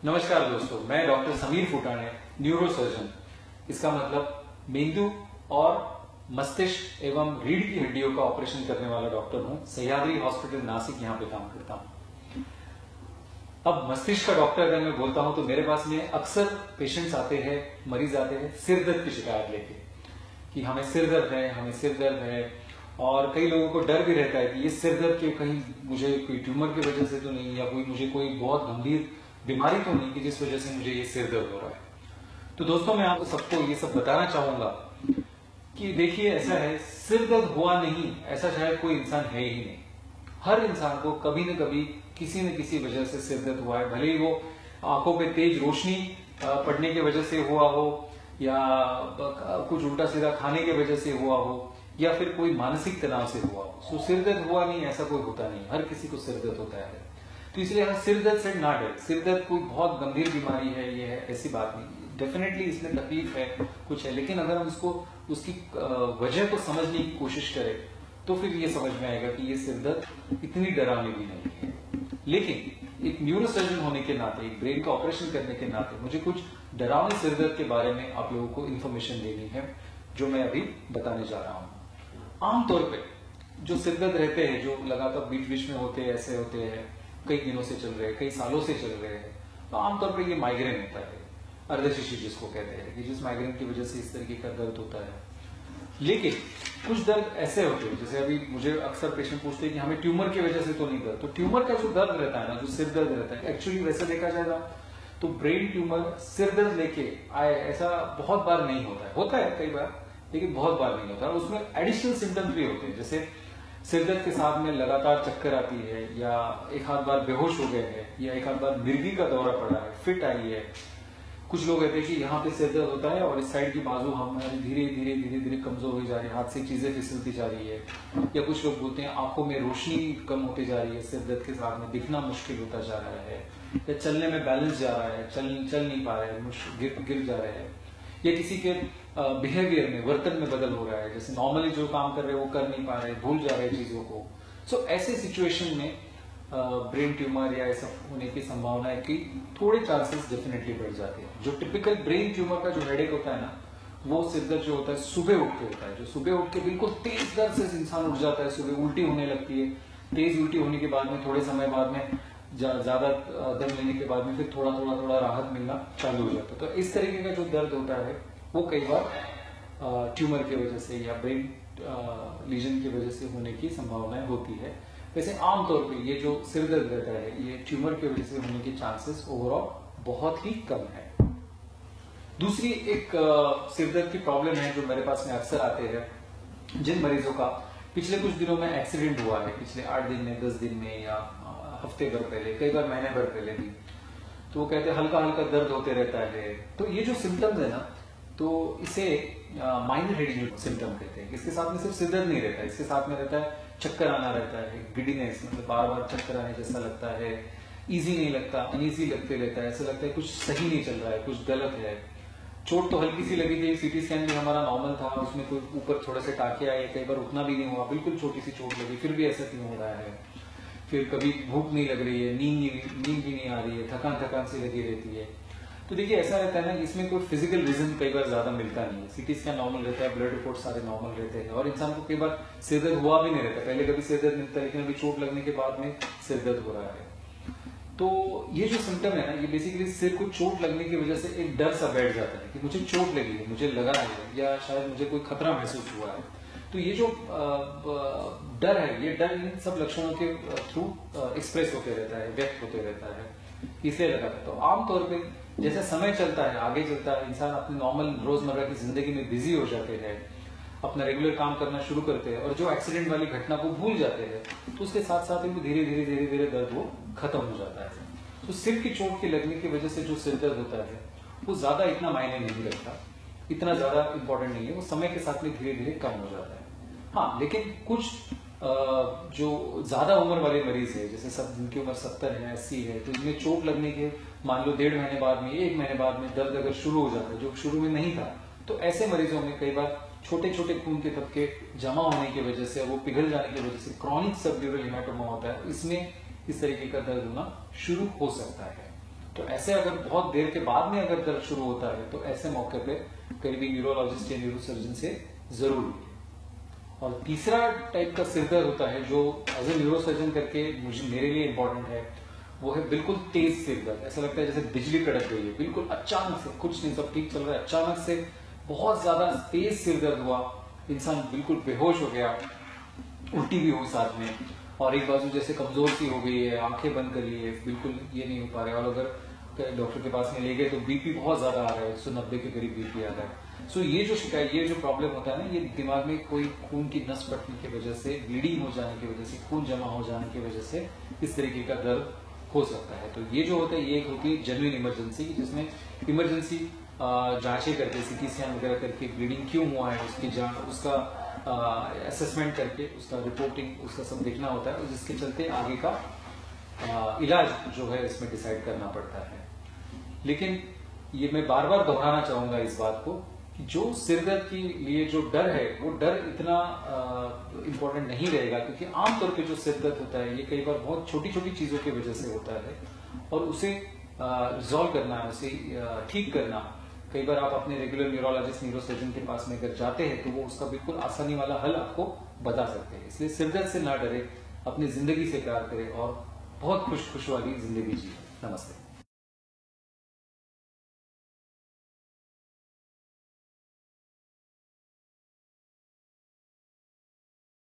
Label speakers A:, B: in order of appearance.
A: नमस्कार दोस्तों, मैं doctor Sameer Phutane, neuro surgeon. इसका मतलब मेंदु और मस्तिष्क एवं रीढ़ की हड्डियों का ऑपरेशन करने वाला डॉक्टर हूं। सह्याद्री हॉस्पिटल नासिक यहाँ पे काम करता हूं। अब मस्तिष्क का डॉक्टर अगर मैं बोलता हूं तो मेरे पास में अक्सर पेशेंट्स आते हैं, मरीज आते हैं सिर दर्द की शिकायत लेके कि हमें सिर दर्द है। और कई लोगों को डर भी रहता है कि ये सिर दर्द के कहीं मुझे कोई ट्यूमर की वजह से तो नहीं, या मुझे कोई बहुत गंभीर बीमारी तो नहीं कि जिस वजह से मुझे ये सिर दर्द हो रहा है। तो दोस्तों, मैं आपको सबको ये सब बताना चाहूंगा कि देखिए, ऐसा है, सिर दर्द हुआ नहीं ऐसा शायद कोई इंसान है ही नहीं। हर इंसान को कभी न कभी किसी न किसी वजह से सिर दर्द हुआ है, भले ही वो आंखों पे तेज रोशनी पड़ने की वजह से हुआ हो, या कुछ उल्टा सीधा खाने की वजह से हुआ हो, या फिर कोई मानसिक तनाव से हुआ हो। तो सिर दर्द हुआ नहीं ऐसा कोई होता नहीं, हर किसी को सिर दर्द होता है। तो इसलिए हम सिर दर्द से ना डर। सिर दर्द कोई बहुत गंभीर बीमारी है, ये है, ऐसी बात नहीं। डेफिनेटली इसमें तकलीफ है, कुछ है, लेकिन अगर हम उसकी वजह को समझने की कोशिश करें तो फिर ये समझ में आएगा कि ये सिर दर्द इतनी डरावनी भी नहीं है। लेकिन एक न्यूरो सर्जन होने के नाते, एक ब्रेन का ऑपरेशन करने के नाते मुझे कुछ डरावने सिर दर्द के बारे में आप लोगों को इन्फॉर्मेशन देनी है, जो मैं अभी बताने जा रहा हूं। आमतौर पे जो सिर दर्द रहते हैं, जो लगातार बीच बीच में होते हैं, ऐसे होते हैं, कई दिनों से चल रहे हैं, कई सालों से चल रहे हैं, तो आमतौर पर ये माइग्रेन होता है, अर्धशिशि जिसको कहते हैं, कि जिस माइग्रेन की वजह से इस तरीके का दर्द होता है। लेकिन कुछ दर्द ऐसे होते हैं, जैसे अभी मुझे अक्सर पेशेंट पूछते हैं कि हमें ट्यूमर की वजह से तो नहीं दर्द। तो ट्यूमर का जो दर्द रहता है ना, जो सिर दर्द रहता है, एक्चुअली वैसे देखा जाएगा तो ब्रेन ट्यूमर सिर दर्द लेके आए ऐसा बहुत बार नहीं होता है कई बार, लेकिन बहुत बार नहीं होता। उसमें एडिशनल सिम्टम्स भी होते हैं, जैसे सिर दर्द के साथ में लगातार चक्कर आती है, या एक आध बार बेहोश हो गए हैं, या एक आध बार मिर्गी का दौरा पड़ा है, फिट आई है। कुछ लोग कहते हैं कि यहाँ पे सिर दर्द होता है और इस साइड की बाजू हमारी धीरे धीरे कमजोर हो जा रही है, हाथ से चीजें फिसलती जा रही है। या कुछ लोग बोलते हैं आंखों में रोशनी कम होती जा रही है, सिर दर्द के साथ में दिखना मुश्किल होता जा रहा है, या चलने में बैलेंस जा रहा है, चल नहीं पा रहे हैं, गिर जा रहे हैं, या किसी के बिहेवियर में, वर्तन में बदल हो रहा है, जैसे नॉर्मली जो काम कर रहे हैं वो कर नहीं पा रहे, भूल जा रहे हैं चीजों को। सो ऐसे सिचुएशन में ब्रेन ट्यूमर या ऐसा होने की संभावना है कि थोड़े चांसेस डेफिनेटली बढ़ जाते हैं। जो टिपिकल ब्रेन ट्यूमर का जो हेडेक होता है ना, वो सिर दर्द जो होता है सुबह उठ के होता है, जो सुबह उठ के बिल्कुल तेज दर्द से इंसान उठ जाता है, सुबह उल्टी होने लगती है, तेज उल्टी होने के बाद में थोड़े समय बाद में ज्यादा दम लेने के बाद में फिर थोड़ा राहत मिलना चालू हो जाता है। तो इस तरीके का जो दर्द होता है वो कई बार ट्यूमर की वजह से या ब्रेन लीजन की वजह से होने की संभावनाएं होती है। वैसे आमतौर पे ये जो सिर दर्द रहता है, ये ट्यूमर की वजह से होने के चांसेस ओवरऑल बहुत ही कम है। दूसरी एक सिर दर्द की प्रॉब्लम है जो मेरे पास में अक्सर आते हैं, जिन मरीजों का पिछले कुछ दिनों में एक्सीडेंट हुआ है, पिछले 8 दिन में, 10 दिन में, या हफ्ते भर पहले, कई बार महीने भर पहले भी, तो वो कहते हैं हल्का हल्का दर्द होते रहता है। तो ये जो सिम्टम्स है ना, तो इसे माइनर हेडेक सिम्टम कहते हैं। इसके साथ में सिर्फ सिर दर्द नहीं रहता है, इसके साथ में रहता है चक्कर आना रहता है, गिडीनेस, मतलब बार बार चक्कर आने जैसा लगता है, इजी नहीं लगता, अनईजी लगते रहता है, ऐसा लगता है कुछ सही नहीं चल रहा है, कुछ गलत है। चोट तो हल्की सी लगी थी, सीटी स्कैन भी हमारा नॉर्मल था, उसमें कोई ऊपर थोड़े से टाके आए, कई बार उतना भी नहीं हुआ, बिल्कुल छोटी सी चोट लगी, फिर भी ऐसा क्यों हो रहा है। फिर कभी भूख नहीं लग रही है, नींद भी नहीं आ रही है, थकान सी लगी रहती है। तो देखिए, ऐसा रहता है ना, इसमें कोई फिजिकल रीजन कई बार ज्यादा मिलता नहीं है। सीटी स्कैन नॉर्मल रहता है, ब्लड रिपोर्ट सारे नॉर्मल रहते हैं, और इंसान को कई बार सिर दर्द हुआ भी नहीं रहता, पहले कभी सिर दर्द मिलता है, लेकिन अभी चोट लगने के बाद में सिर दर्द हो रहा है। तो ये जो सिम्टम है ना, ये बेसिकली सिर को चोट लगने की वजह से एक डर सा बैठ जाता है कि मुझे चोट लगी है, मुझे लगा है, या शायद मुझे कोई खतरा महसूस हुआ है। तो ये जो डर है, ये डर इन सब लक्षणों के थ्रू एक्सप्रेस होते रहता है, व्यक्त होते रहता है, इसलिए लगा था। तो आमतौर पे जैसे समय चलता है, आगे चलता है, इंसान अपने नॉर्मल रोजमर्रा की जिंदगी में बिजी हो जाते हैं, अपना रेगुलर काम करना शुरू करते हैं, और जो एक्सीडेंट वाली घटना को भूल जाते हैं, तो उसके साथ साथ ही धीरे धीरे दर्द वो खत्म हो जाता है। तो सिर की चोट के लगने की वजह से जो सिर दर्द होता है वो ज्यादा इतना मायने नहीं रखता, इतना ज्यादा इंपॉर्टेंट नहीं है, वो समय के साथ में धीरे धीरे कम हो जाता है। हाँ, लेकिन कुछ जो ज्यादा उम्र वाले मरीज है, जैसे सब जिनकी उम्र 70 है, 80 है, तो इनमें चोट लगने के मान लो 1.5 महीने बाद में, 1 महीने बाद में दर्द अगर शुरू हो जाता है, जो शुरू में नहीं था, तो ऐसे मरीजों में कई बार छोटे छोटे खून के थक्के जमा होने की वजह से, वो पिघल जाने की वजह से क्रॉनिक सबड्यूरल हेमाटोमा होता है, इसमें इस तरीके का दर्द होना शुरू हो सकता है। तो ऐसे अगर बहुत देर के बाद में अगर दर्द शुरू होता है तो ऐसे मौके पे करीबी न्यूरोलॉजिस्ट या न्यूरोसर्जन से जरूर मिले। और तीसरा टाइप का सिर दर्द होता है जो एज ए न्यूरोसर्जन करके मेरे लिए इंपॉर्टेंट है, वो है बिल्कुल तेज सिर दर्द। ऐसा लगता है जैसे बिजली कड़क गई है, बिल्कुल अचानक से, कुछ नहीं सब ठीक चल रहा है, अचानक से बहुत ज्यादा तेज सिर दर्द हुआ, इंसान बिल्कुल बेहोश हो गया, उल्टी भी हुई साथ में, और एक बाजू जैसे कमजोर सी हो गई है, आंखें बंद कर ली है, बिल्कुल ये नहीं हो पा रहा है, और अगर डॉक्टर के पास में ले गए तो बीपी बहुत ज्यादा आ रहा है, 190 के करीब बीपी आ रहा है। सो ये जो शिकायत, ये जो प्रॉब्लम होता है ना, ये दिमाग में कोई खून की नस फटने की वजह से, ब्लीडिंग हो जाने की वजह से, खून जमा हो जाने की वजह से इस तरीके का दर्द हो सकता है। तो ये जो होता है, ये एक होती है जेन्युइन इमरजेंसी, जिसमें इमरजेंसी जांचें करके, सीटी स्कैन वगैरह करके ब्लीडिंग क्यों हुआ है उसकी जांच, उसका असेसमेंट करके, उसका रिपोर्टिंग, उसका सब देखना होता है, और जिसके चलते आगे का इलाज जो है इसमें डिसाइड करना पड़ता है। लेकिन ये मैं बार बार दोहराना चाहूंगा इस बात को कि जो सिरदर्द के लिए जो डर है, वो डर इतना इम्पोर्टेंट नहीं रहेगा, क्योंकि आमतौर पे जो सिरदर्द होता है ये कई बार बहुत छोटी छोटी चीजों की वजह से होता है, और उसे रिजॉल्व करना, उसे ठीक करना, कई बार आप अपने रेगुलर न्यूरोलॉजिस्ट, न्यूरोसर्जन के पास में अगर जाते हैं तो वो उसका बिल्कुल आसानी वाला हल आपको बता सकते हैं। इसलिए सिरदर्द से ना डरे, अपनी जिंदगी से प्यार करें और बहुत खुश वाली जिंदगी जिए। नमस्ते।